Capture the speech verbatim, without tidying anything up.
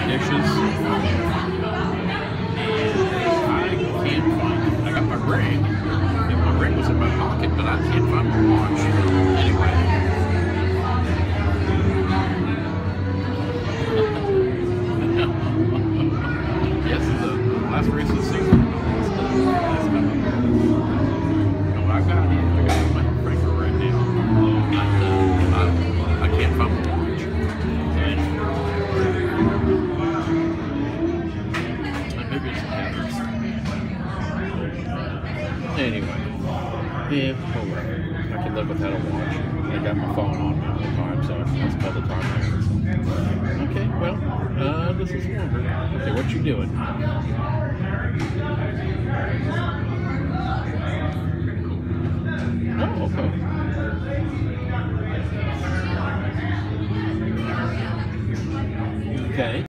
dishes. And I can't find it. I got my ring. And my ring was in my pocket, but I can't find my watch. Anyway. Yes, the last race of the season. That's coming. No, I got it. I got it in my finger right now. But, uh, I, I can't find my watch. Maybe it's habits. Anyway, yeah, oh well. I can live without a watch. I got my phone on me all the time, so that's about the time I have. Okay, well, uh, this is longer. Okay, what you doing? Oh, okay. Okay.